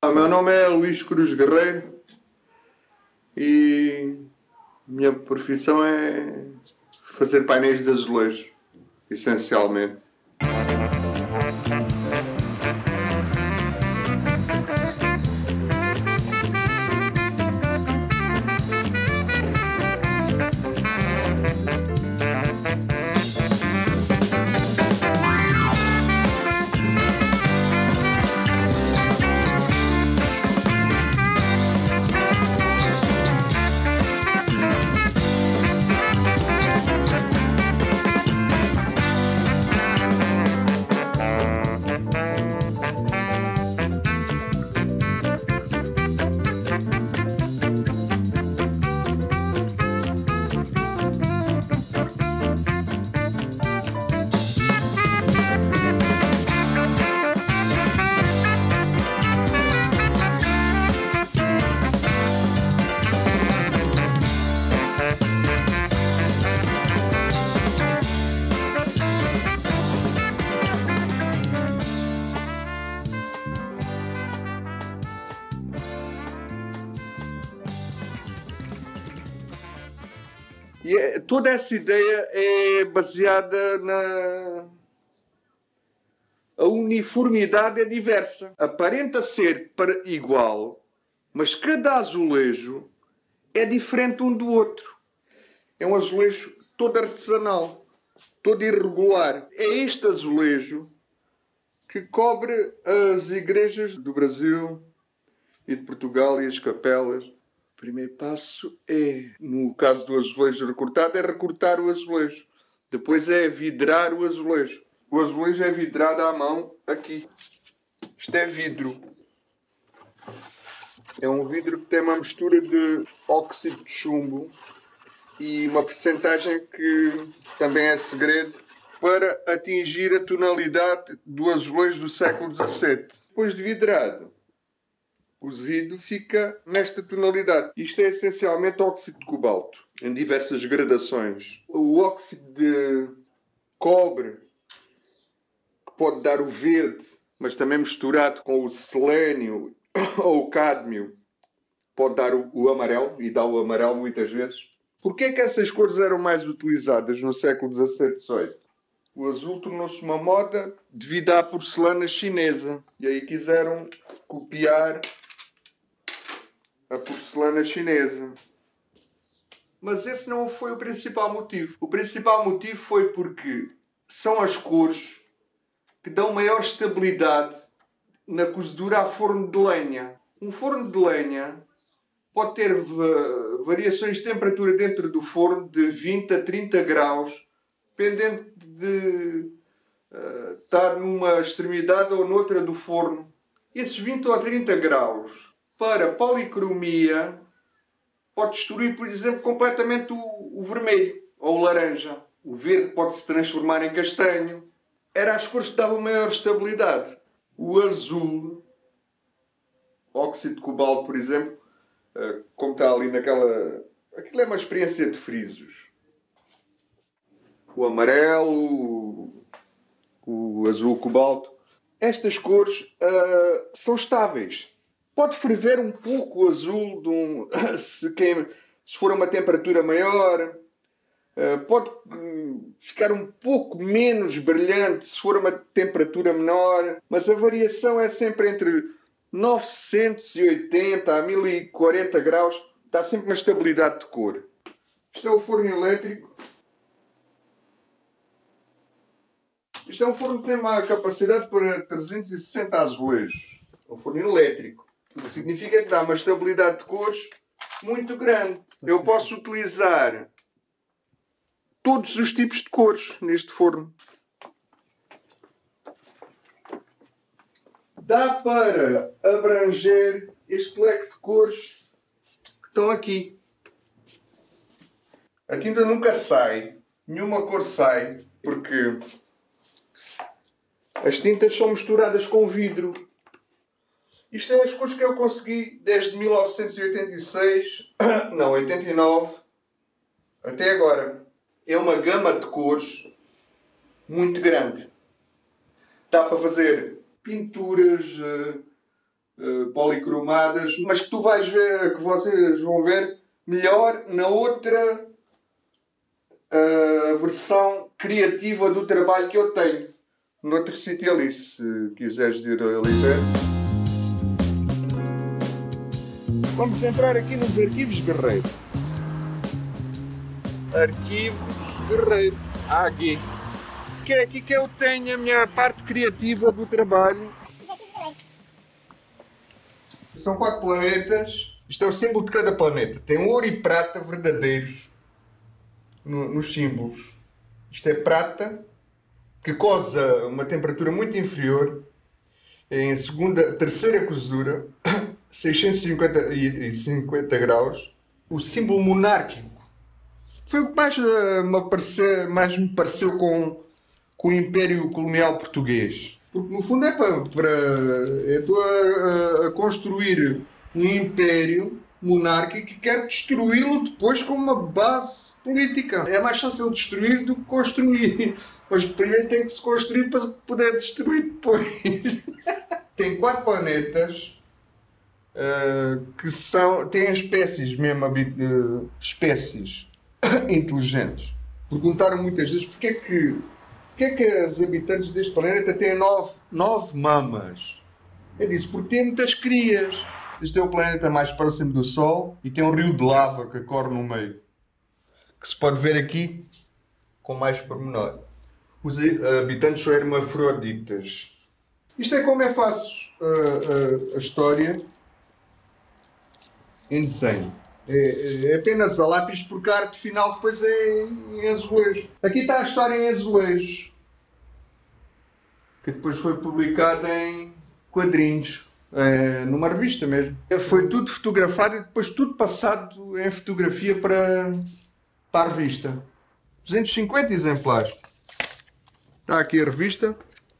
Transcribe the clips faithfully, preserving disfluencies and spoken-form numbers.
O meu nome é Luís Cruz Guerreiro e minha profissão é fazer painéis de azulejo, essencialmente. E é, toda essa ideia é baseada na... A uniformidade é diversa. Aparenta ser para igual, mas cada azulejo é diferente um do outro. É um azulejo todo artesanal, todo irregular. É este azulejo que cobre as igrejas do Brasil e de Portugal e as capelas. O primeiro passo é, no caso do azulejo recortado, é recortar o azulejo. Depois é vidrar o azulejo. O azulejo é vidrado à mão aqui. Isto é vidro. É um vidro que tem uma mistura de óxido de chumbo e uma percentagem que também é segredo para atingir a tonalidade do azulejo do século dezassete. Depois de vidrado, cozido, fica nesta tonalidade. Isto é essencialmente óxido de cobalto, em diversas gradações. O óxido de cobre, que pode dar o verde, mas também misturado com o selênio ou o cádmio, pode dar o, o amarelo, e dá o amarelo muitas vezes. Porquê é que essas cores eram mais utilizadas no século dezassete, dezoito? O azul tornou-se uma moda devido à porcelana chinesa. E aí quiseram copiar a porcelana chinesa. Mas esse não foi o principal motivo. O principal motivo foi porque são as cores que dão maior estabilidade na cozedura a forno de lenha. Um forno de lenha pode ter variações de temperatura dentro do forno de vinte a trinta graus, dependendo de uh, estar numa extremidade ou noutra do forno. Esses vinte ou trinta graus para policromia pode destruir, por exemplo, completamente o, o vermelho ou o laranja. O verde pode se transformar em castanho. Eram as cores que davam maior estabilidade. O azul, óxido de cobalto, por exemplo, uh, como está ali naquela... Aquilo é uma experiência de frisos. O amarelo, o, o azul cobalto. Estas cores uh, são estáveis. Pode ferver um pouco o azul de um, se, queima, se for uma temperatura maior. Uh, pode uh, ficar um pouco menos brilhante se for uma temperatura menor. Mas a variação é sempre entre novecentos e oitenta a mil e quarenta graus. Dá sempre uma estabilidade de cor. Isto é o forno elétrico. Isto é um forno que tem uma capacidade para trezentos e sessenta azulejos. É um forno elétrico. O que significa que dá uma estabilidade de cores muito grande. Eu posso utilizar todos os tipos de cores neste forno. Dá para abranger este leque de cores que estão aqui. A tinta nunca sai. Nenhuma cor sai. Porque as tintas são misturadas com vidro. Isto é as cores que eu consegui desde mil novecentos e oitenta e seis, não, oitenta e nove, até agora. É uma gama de cores muito grande. Dá para fazer pinturas, uh, policromadas, mas que tu vais ver, que vocês vão ver melhor na outra uh, versão criativa do trabalho que eu tenho. Noutro sítio ali, se quiseres ir ali ver. Vamos entrar aqui nos arquivos Guerreiro. Arquivos Guerreiro. A G. Que é aqui que eu tenho a minha parte criativa do trabalho. São quatro planetas. Isto é o símbolo de cada planeta. Tem ouro e prata verdadeiros no, nos símbolos. Isto é prata, que coze a uma temperatura muito inferior, em segunda, terceira cozedura, seiscentos e cinquenta graus. O símbolo monárquico foi o que mais, uh, me, apareceu, mais me pareceu com, com o Império Colonial Português. Porque no fundo é para, para é a, a construir um império monárquico que quer destruí-lo depois com uma base política. É mais fácil destruir do que construir. Mas primeiro tem que se construir para poder destruir depois. Tem quatro planetas uh, que são, têm espécies mesmo, uh, espécies inteligentes. Perguntaram muitas vezes porque é que, porque é que os habitantes deste planeta têm nove, nove mamas. Eu disse, porque tem muitas crias. Este é o planeta mais próximo do Sol e tem um rio de lava que corre no meio, que se pode ver aqui com mais pormenor. Os habitantes são hermafroditas. Isto é como é fácil a, a, a história em desenho. É, é apenas a lápis, porque a arte final depois é em azulejo. Aqui está a história em azulejo, que depois foi publicada em quadrinhos, é, numa revista mesmo. Foi tudo fotografado e depois tudo passado em fotografia para, para a revista. duzentos e cinquenta exemplares. Está aqui a revista.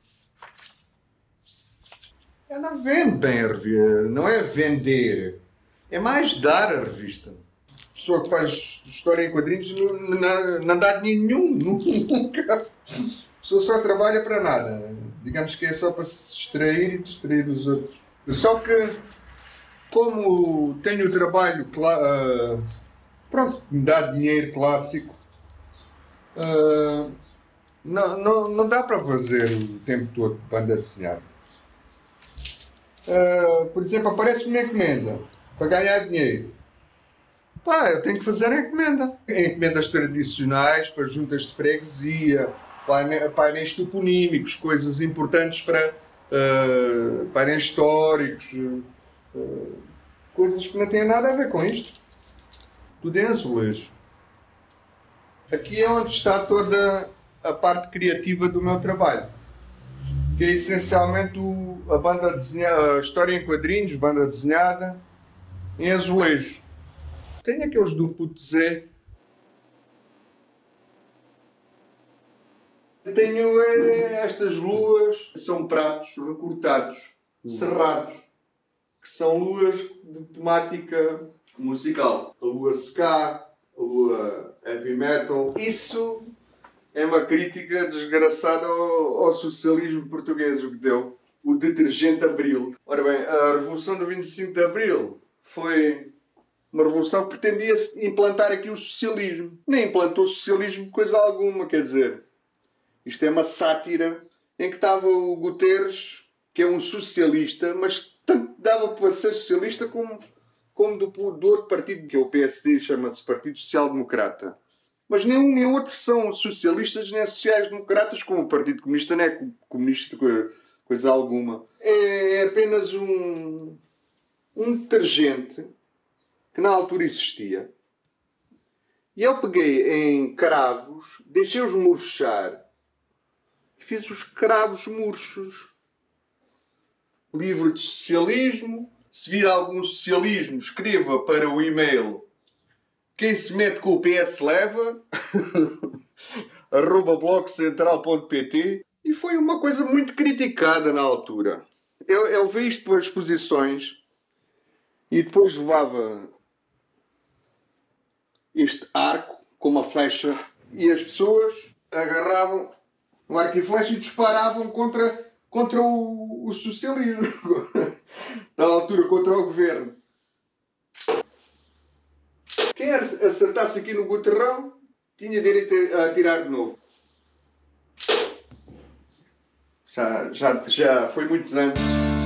Ela vende bem a revista, não é vender. É mais dar a revista. A pessoa que faz história em quadrinhos não, não, não dá dinheiro nenhum, nunca. A pessoa só trabalha para nada. Digamos que é só para se distrair e distrair os outros. Só que, como tenho o trabalho, uh, pronto, me dá dinheiro clássico, uh, não, não, não dá para fazer o tempo todo banda desenhada. Uh, por exemplo, aparece-me uma encomenda para ganhar dinheiro. Pá, eu tenho que fazer a encomenda. Encomendas tradicionais para juntas de freguesia, painéis toponímicos, coisas importantes para uh, painéis históricos, uh, coisas que não têm nada a ver com isto. Tudo em azulejo. Aqui é onde está toda a parte criativa do meu trabalho, que é essencialmente o, a banda desenhada, a história em quadrinhos, banda desenhada, em azulejo. Tem aqueles do Puto Zé. Tenho é, estas luas, são pratos recortados, uhum. cerrados, que são luas de temática musical. A lua ska, a lua heavy metal. Isso é uma crítica desgraçada ao, ao socialismo português, o que deu. O detergente Abril. Ora bem, a Revolução do vinte e cinco de Abril foi uma revolução que pretendia implantar aqui o socialismo. Nem implantou o socialismo coisa alguma, quer dizer. Isto é uma sátira em que estava o Guterres, que é um socialista, mas tanto dava para ser socialista como, como do, do outro partido, que é o P S D, chama-se Partido Social Democrata. Mas nenhum nem outro são socialistas nem sociais-democratas, como o Partido Comunista não é comunista coisa alguma. É apenas um, um detergente que na altura existia. E eu peguei em cravos, deixei-os murchar e fiz os cravos murchos. Livre de socialismo. Se vir algum socialismo, escreva para o e-mail quem se mete com o P S leva arroba blogcentral ponto pt. E foi uma coisa muito criticada na altura. Eu, eu vi isto para exposições e depois levava este arco com uma flecha e as pessoas agarravam o arco e flecha e disparavam contra contra o, o socialismo. Na altura, contra o governo. Quem acertasse aqui no Guterrão tinha direito a atirar de novo. Já, já, já foi muitos anos.